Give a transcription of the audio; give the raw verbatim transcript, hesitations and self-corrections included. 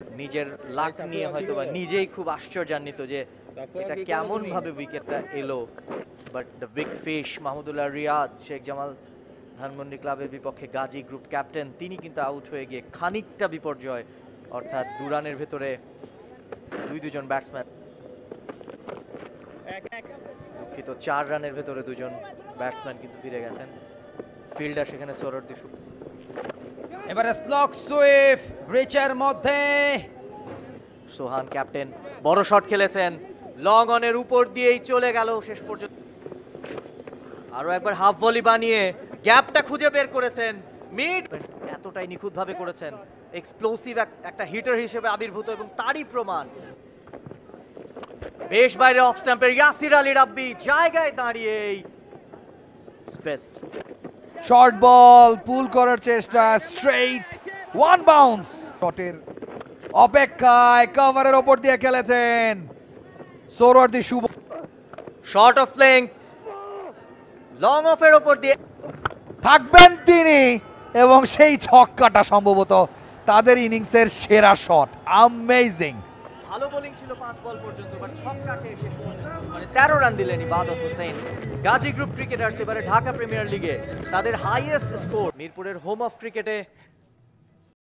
নিজের লাক নিয়ে হয়তো বা নিজেই খুব আশ্চর্যান্বিত যে এটা কেমন ভাবে উইকেটটা এলো, but the big fish Mahmudullah Riyad, Sheikh Jamal Dhanmondi ক্লাবের বিপক্ষে গাজী গ্রুপ ক্যাপ্টেন, তিনি কিন্তু আউট হয়ে গিয়ে খানিকটা বিপর্যয়, অর্থাৎ দু রানের ভেতরে দুই দুজন ব্যাটসম্যান, দুঃখিত চার রানের ভেতরে দুজন ব্যাটসম্যান কিন্তু ফিরে গেছেন। ফিল্ডার সেখানে সোহরাওয়ার্দী। এবারে স্লক সুইপ রিচের মধ্যে, সোহান ক্যাপ্টেন বড় শট খেলেছেন, লং অনের উপর দিয়েই চলে গেল শেষ পর্যন্ত। আরো একবার হাফ ভলি বানিয়ে গ্যাপটা খুঁজে বের করেছেন, মিড এতটাই নিখুঁত ভাবে করেছেন, এক্সপ্লোসিভ একটা হিটার হিসেবে আবির্ভূত এবং তারই প্রমাণ। বেশ বাইরে অফ স্ট্যাম্পের ইয়াসির আলী রাব্বি জায়গায় দাঁড়িয়েই বেস্ট শর্ট বল পুল করার চেষ্টা, স্ট্রেইট ওয়ান বাউন্স, শটের অপেক্ষায় কভারের ওপর দিয়ে খেলেছেন Sohrawardi Shuvo, short of length long অফের ওপর দিয়ে থাকবেন তিনি, এবং সেই ছক্কাটা সম্ভবত তাদের ইনিংসের সেরা শট। অ্যামেজিং, ভালো বোলিং ছিল পাঁচ বল পর্যন্ত, বাট ছক্কা খেয়ে শেষ পর্যন্ত মানে তেরো রান দিলেন ইবাদত হোসেন। গাজী গ্রুপ ক্রিকেটার্স এবারে ঢাকা প্রিমিয়ার লিগে তাদের হাইয়েস্ট স্কোর। মিরপুরের হোম অফ ক্রিকেটে